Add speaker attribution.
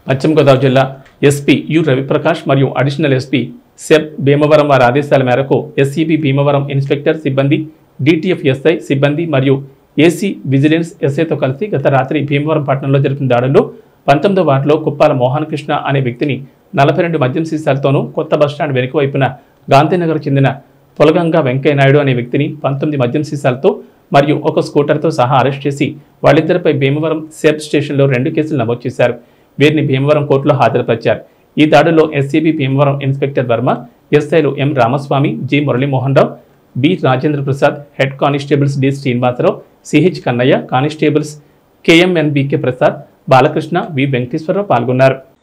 Speaker 1: పశ్చిమ గోదావరి జిల్లా SP you Ravi Prakash మరియు అడిషనల్ ఎస్పీ సెబ్ భీమవరం వారి ఆదేశాల మేరకు ఎస్ఈబి భీమవరం ఇన్స్పెక్టర్ సిబ్బంది, డిటిఎఫ్ ఎస్ఐ సిబ్బంది మరియు ఏసీ విజిలెన్స్ ఎస్ఐతో కలిసి గత రాత్రి భీమవరం పట్టణంలో జరిపిన దాడుల్లో 19వ వార్డులో కుప్పాల మోహన్ కృష్ణ అనే వ్యక్తిని 42 మద్యం సీసాలతోనూ కొత్త బస్టాండ్ వెనుక వైపున గాంధీనగర్ చెందిన పొలగంగా వెంకయ్య నాయుడు అనే వ్యక్తిని 19 మద్యం సీసాలతో మరియు ఒక స్కూటర్తో సహా అరెస్ట్ చేసి వాళ్ళిద్దరిపై భీమవరం సెబ్ స్టేషన్లో 2 కేసులు నమోదు చేశారు. వీరిని భీమవరం కోర్టులో హాజరుపరిచారు. ఈ దాడుల్లో ఎస్సీబీ భీమవరం ఇన్స్పెక్టర్ వర్మ, ఎస్ఐలు M Ramaswamy, G Muralimohan Rao, B Rajendra Prasad, head constables D Srinivasarao, CH Kannaiah, constables KMNBK Prasad, Balakrishna, V Venkateswararao పాల్గొన్నారు.